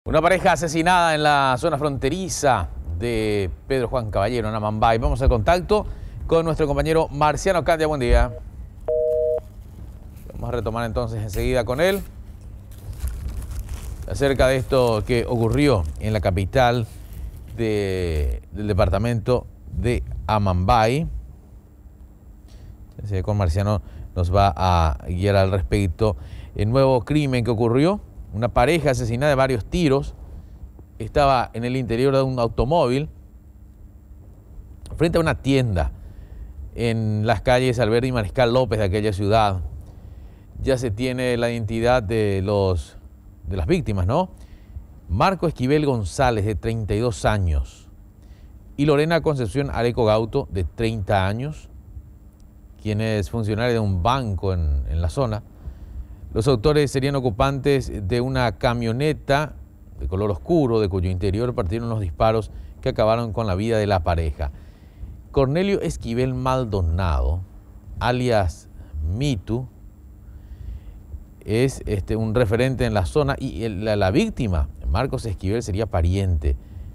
Una pareja asesinada en la zona fronteriza de Pedro Juan Caballero, en Amambay. Vamos al contacto con nuestro compañero Marciano Candia. Buen día. Vamos a retomar entonces enseguida con él acerca de esto que ocurrió en la capital del departamento de Amambay. Con Marciano nos va a guiar al respecto. El nuevo crimen que ocurrió: una pareja asesinada de varios tiros, estaba en el interior de un automóvil frente a una tienda en las calles Alberdi y Mariscal López de aquella ciudad. Ya se tiene la identidad de las víctimas, ¿no? Marco Esquivel González, de 32 años, y Lorena Concepción Areco Gauto, de 30 años, quien es funcionaria de un banco en la zona. Los autores serían ocupantes de una camioneta de color oscuro, de cuyo interior partieron los disparos que acabaron con la vida de la pareja. Cornelio Esquivel Maldonado, alias Mitu, es un referente en la zona, y la víctima, Marcos Esquivel, sería pariente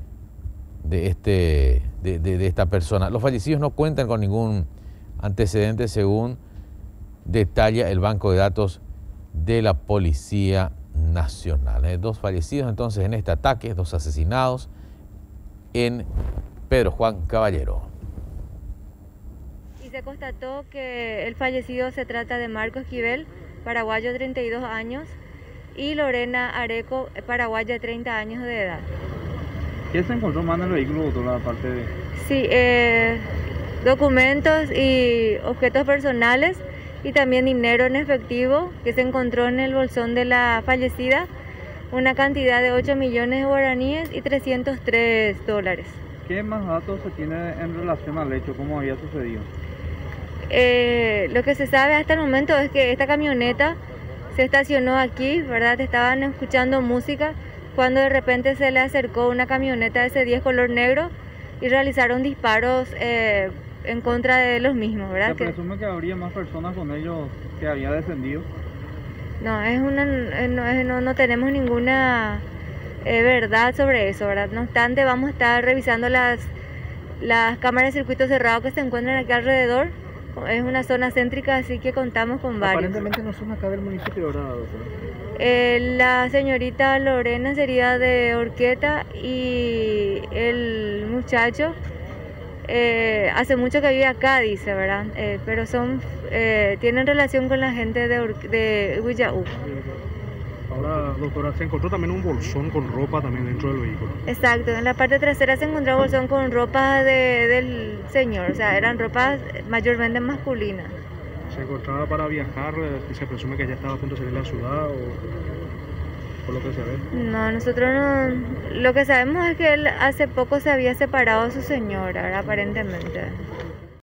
de esta persona. Los fallecidos no cuentan con ningún antecedente, según detalla el banco de datos de la Policía Nacional. Dos fallecidos entonces en este ataque, dos asesinados en Pedro Juan Caballero. Y se constató que el fallecido se trata de Marco Esquivel, paraguayo, 32 años, y Lorena Areco, paraguaya, 30 años de edad. ¿Qué se encontró más en el vehículo, doctora, aparte de...? Sí, documentos y objetos personales, y también dinero en efectivo que se encontró en el bolsón de la fallecida, una cantidad de 8 millones de guaraníes y $303. ¿Qué más datos se tiene en relación al hecho? ¿Cómo había sucedido? Lo que se sabe hasta el momento es que esta camioneta se estacionó aquí, ¿verdad? Estaban escuchando música cuando de repente se le acercó una camioneta S10 color negro y realizaron disparos en contra de los mismos, ¿verdad? ¿Se presume que habría más personas con ellos que había descendido? No, no tenemos ninguna verdad sobre eso, ¿verdad? No obstante, vamos a estar revisando las cámaras de circuito cerrado que se encuentran aquí alrededor. Es una zona céntrica, así que contamos con varios. Aparentemente no son acá del municipio, ¿verdad, doctora? La señorita Lorena sería de Orqueta, y el muchacho hace mucho que vive acá, dice, ¿verdad? Pero tienen relación con la gente de Huillaú. Ahora, doctora, se encontró también un bolsón con ropa también dentro del vehículo. Exacto, en la parte trasera se encontró un bolsón con ropa del señor, o sea, eran ropas mayormente masculinas. ¿Se encontraba para viajar? ¿Se presume que ya estaba a punto de salir de la ciudad o por lo que se ve? No, nosotros no. Lo que sabemos es que él hace poco se había separado de su señora, aparentemente.